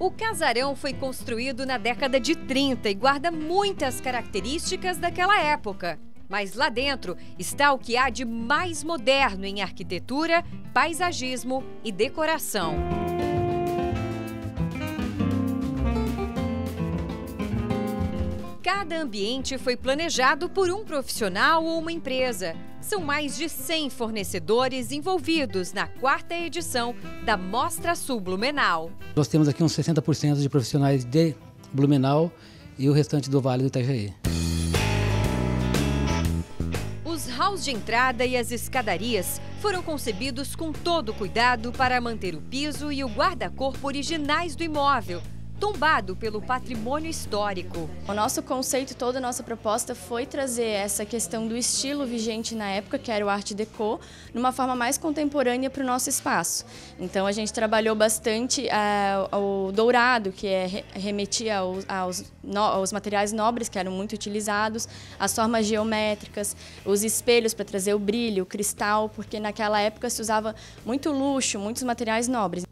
O casarão foi construído na década de 30 e guarda muitas características daquela época. Mas lá dentro está o que há de mais moderno em arquitetura, paisagismo e decoração. Cada ambiente foi planejado por um profissional ou uma empresa. São mais de 100 fornecedores envolvidos na 4ª edição da Mostra Sul Blumenau. Nós temos aqui uns 60% de profissionais de Blumenau e o restante do Vale do Itajaí. Os halls de entrada e as escadarias foram concebidos com todo cuidado para manter o piso e o guarda-corpo originais do imóvel, tombado pelo patrimônio histórico. O nosso conceito, toda a nossa proposta foi trazer essa questão do estilo vigente na época, que era o Art Deco, numa forma mais contemporânea para o nosso espaço. Então a gente trabalhou bastante o dourado, que remetia aos materiais nobres que eram muito utilizados, as formas geométricas, os espelhos para trazer o brilho, o cristal, porque naquela época se usava muito luxo, muitos materiais nobres.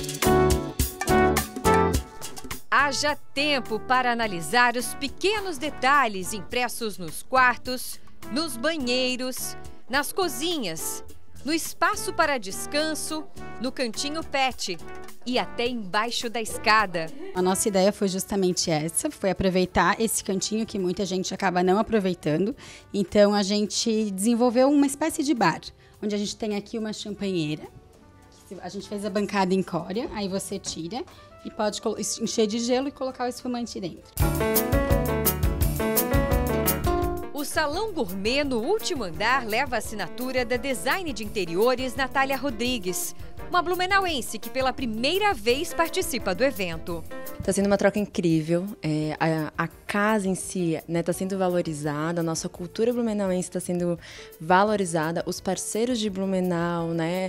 Haja tempo para analisar os pequenos detalhes impressos nos quartos, nos banheiros, nas cozinhas, no espaço para descanso, no cantinho pet e até embaixo da escada. A nossa ideia foi justamente essa, foi aproveitar esse cantinho que muita gente acaba não aproveitando. Então a gente desenvolveu uma espécie de bar, onde a gente tem aqui uma champanheira. A gente fez a bancada em cória, aí você tira e pode encher de gelo e colocar o espumante dentro. O Salão Gourmet no último andar leva a assinatura da design de interiores Natália Rodrigues, uma blumenauense que pela primeira vez participa do evento. Está sendo uma troca incrível, a casa em si está sendo valorizada, a nossa cultura blumenauense está sendo valorizada, os parceiros de Blumenau,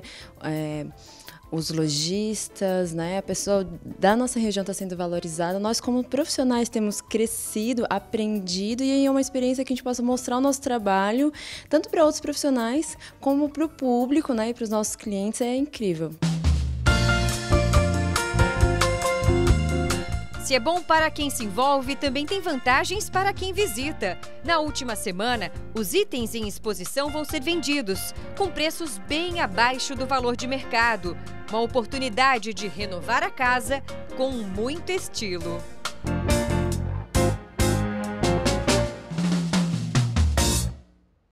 os lojistas, a pessoa da nossa região está sendo valorizada. Nós, como profissionais, temos crescido, aprendido e é uma experiência que a gente possa mostrar o nosso trabalho, tanto para outros profissionais como para o público e para os nossos clientes. É incrível. Se é bom para quem se envolve, também tem vantagens para quem visita. Na última semana, os itens em exposição vão ser vendidos, com preços bem abaixo do valor de mercado. Uma oportunidade de renovar a casa com muito estilo.